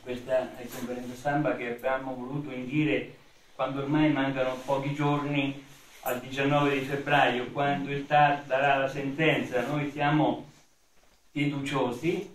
questa conferenza stampa che abbiamo voluto indire quando ormai mancano pochi giorni al 19 di febbraio, quando il TAR darà la sentenza. Noi siamo fiduciosi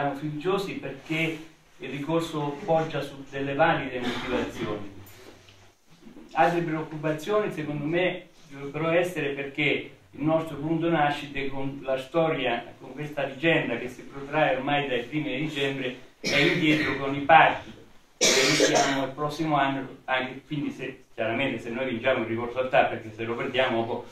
perché il ricorso poggia su delle valide motivazioni. Altre preoccupazioni secondo me dovrebbero essere perché il nostro punto nascite con la storia, con questa vicenda che si protrae ormai dai primi di dicembre, è indietro con i parchi che iniziamo il prossimo anno, anche, quindi chiaramente se noi vinciamo il ricorso al TAR, perché se lo perdiamo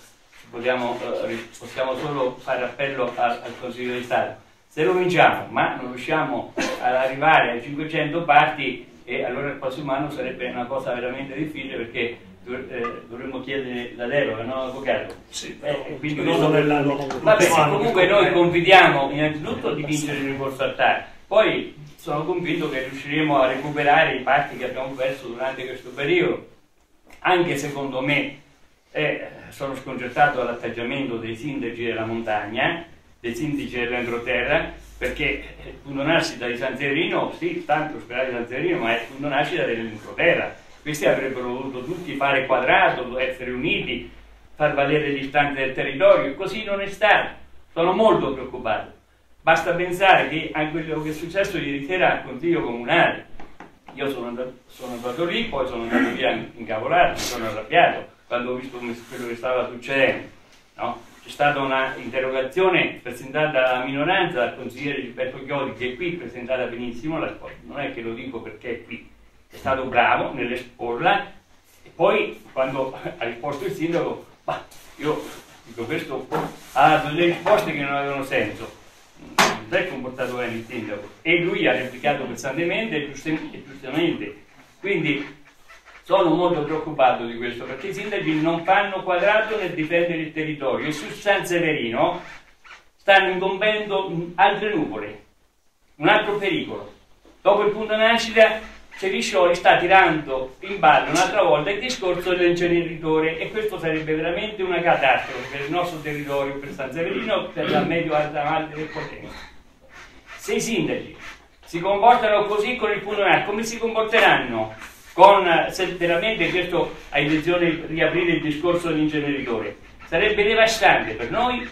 possiamo solo fare appello al Consiglio di Stato. Se lo vinciamo ma non riusciamo ad arrivare ai 500 parti, e allora il prossimo anno sarebbe una cosa veramente difficile, perché dovremmo chiedere la deroga, no avvocato? Sì, quindi comunque noi confidiamo innanzitutto di vincere il ricorso al TAR, poi sono convinto che riusciremo a recuperare i parti che abbiamo perso durante questo periodo. Anche secondo me sono sconcertato dall'atteggiamento dei sindaci della montagna, dei sindaci dell'entroterra, perché il punto nascita di San Severino, sì, tanto l'ospedale di San Severino, ma è il punto nascita dell'entroterra. Questi avrebbero voluto tutti fare quadrato, essere uniti, far valere le istanze del territorio, e così non è stato. Sono molto preoccupato. Basta pensare che a quello che è successo ieri sera al Consiglio Comunale. Io sono andato lì, poi sono andato via incavolato, mi sono arrabbiato quando ho visto quello che stava succedendo, no? C'è stata una interrogazione presentata dalla minoranza dal consigliere Gilberto Chiodi, che è qui presentata benissimo, non è che lo dico perché è qui, è stato bravo nell'esporla, e poi quando ha risposto il sindaco, io dico, questo ha dato delle risposte che non avevano senso, non si è comportato bene il sindaco, e lui ha replicato pesantemente e giustamente. Quindi sono molto preoccupato di questo, perché i sindaci non fanno quadrato nel difendere il territorio, e su San Severino stanno incombendo altre nuvole, un altro pericolo. Dopo il punto nascita Ceriscioli sta tirando in ballo un'altra volta il discorso dell'inceneritore, e questo sarebbe veramente una catastrofe per il nostro territorio, per San Severino, per la medio-alta valle del Potenza. Se i sindaci si comportano così con il punto nascita, come si comporteranno se veramente questo ha intenzione di riaprire il discorso dell'inceneritore? Sarebbe devastante per noi,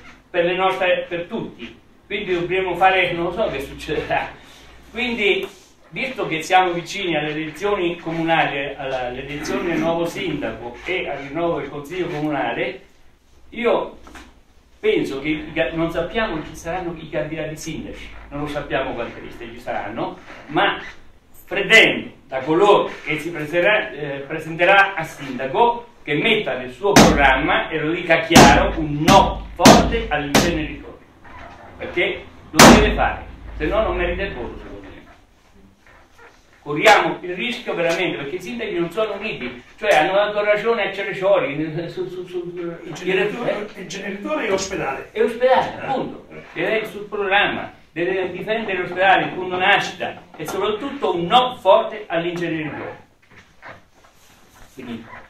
per tutti. Quindi dovremmo fare, non so che succederà. Quindi, visto che siamo vicini alle elezioni comunali, alle elezioni del nuovo sindaco e al rinnovo del Consiglio Comunale, io penso che non sappiamo chi saranno i candidati sindaci, non lo sappiamo quante liste ci saranno, ma pretendo da coloro che si presenterà a sindaco che metta nel suo programma, e lo dica chiaro, un no forte all'inceneritore, perché lo deve fare, se no non merita il voto, secondo me. Corriamo il rischio veramente, perché i sindaci non sono uniti, cioè hanno dato ragione a Cerescioli inceneritore e ospedale. E ospedale, appunto, deve sul programma, deve difendere l'ospedale, il punto nascita, e soprattutto un no forte all'inceneritore. Finito.